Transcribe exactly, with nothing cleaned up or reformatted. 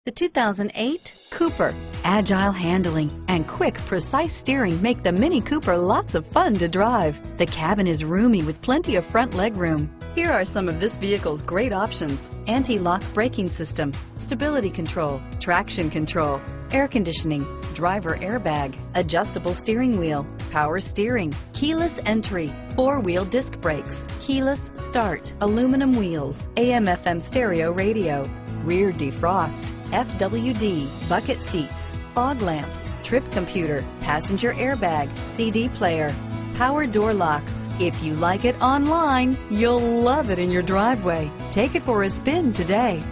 The two thousand eight Cooper. Agile handling and quick, precise steering make the MINI Cooper lots of fun to drive. The cabin is roomy with plenty of front leg room. Here are some of this vehicle's great options: anti-lock braking system, stability control, traction control, air conditioning, driver airbag, adjustable steering wheel, power steering, keyless entry, four-wheel disc brakes, keyless start, aluminum wheels, A M F M stereo radio, rear defrost, F W D, bucket seats, fog lamps, trip computer, passenger airbag, C D player, power door locks. If you like it online, you'll love it in your driveway. Take it for a spin today.